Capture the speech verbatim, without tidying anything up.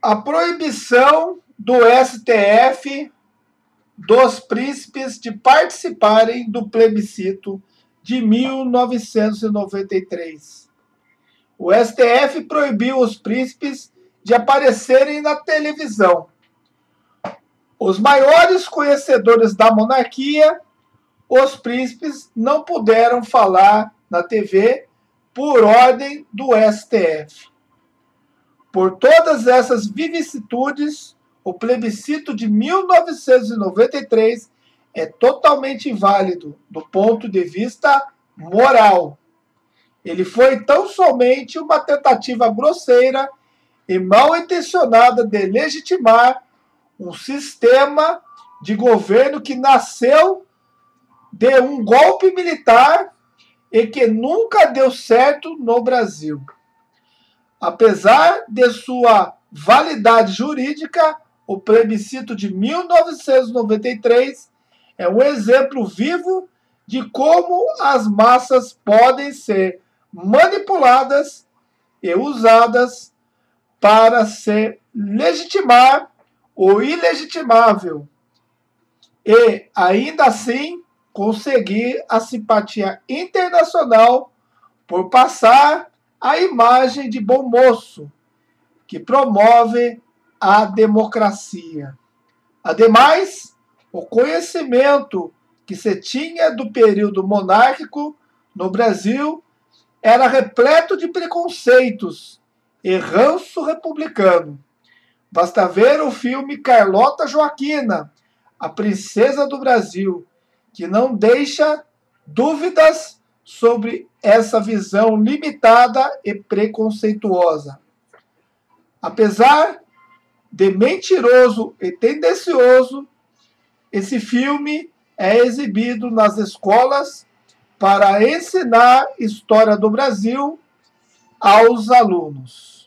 A proibição do S T F dos príncipes de participarem do plebiscito de mil novecentos e noventa e três. O S T F proibiu os príncipes de aparecerem na televisão. Os maiores conhecedores da monarquia, os príncipes, não puderam falar na T V por ordem do S T F. Por todas essas vicissitudes, o plebiscito de mil novecentos e noventa e três é totalmente inválido do ponto de vista moral. Ele foi tão somente uma tentativa grosseira e mal intencionada de legitimar um sistema de governo que nasceu de um golpe militar e que nunca deu certo no Brasil. Apesar de sua validade jurídica, o plebiscito de mil novecentos e noventa e três é um exemplo vivo de como as massas podem ser manipuladas e usadas para se legitimar o ilegitimável e, ainda assim, conseguir a simpatia internacional por passar a imagem de bom moço que promove a democracia. Ademais, o conhecimento que se tinha do período monárquico no Brasil era repleto de preconceitos e ranço republicano. Basta ver o filme Carlota Joaquina, a Princesa do Brasil, que não deixa dúvidas sobre essa visão limitada e preconceituosa. Apesar de mentiroso e tendencioso, esse filme é exibido nas escolas para ensinar história do Brasil aos alunos.